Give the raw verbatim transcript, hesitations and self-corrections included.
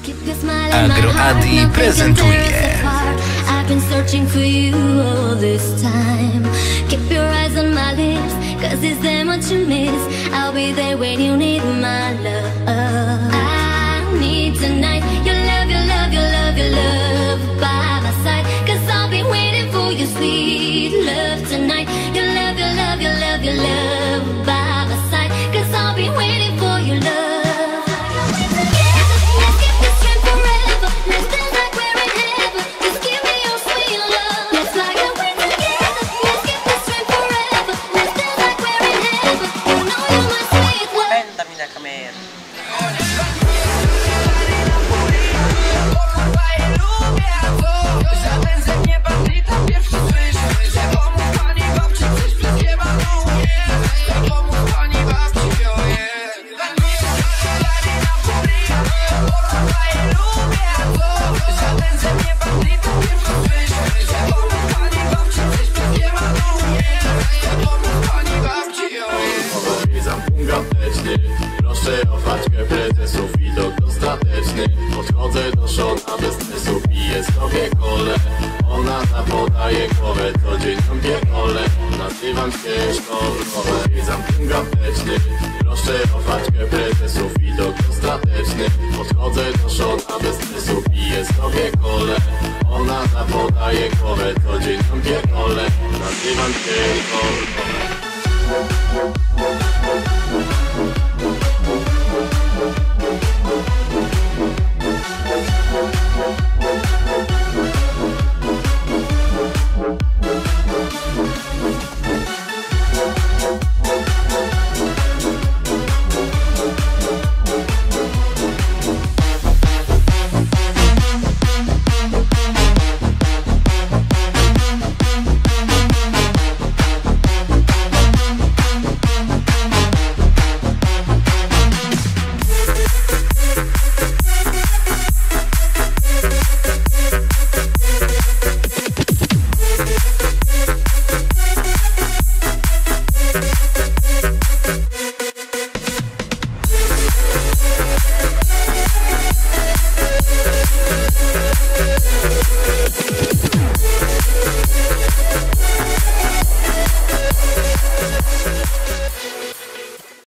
Agroadi prezentuje I've been searching for you all this time. Keep your eyes on my lips, cause is there much you miss? I'll be there when you need my love. I need tonight your love, your love, your love, your love by my side. Cause I'll be waiting for your sweet love tonight. Your love, your love, your love, your love by my side. Cause I'll be waiting for your love. Proszę o paczkę prezesów, widok dostateczny. Podchodzę do szona bez stresu, piję sobie kole. Ona zapodaje głowę, co dzień ją pierdolę. Nazywam się szkołą, wiedzam punkt apteczny. Proszę o paczkę prezesów, widok dostateczny. Podchodzę do szona bez stresu, piję sobie kole. Ona zapodaje głowę, co dzień ją pierdolę. Nazywam się szkołą.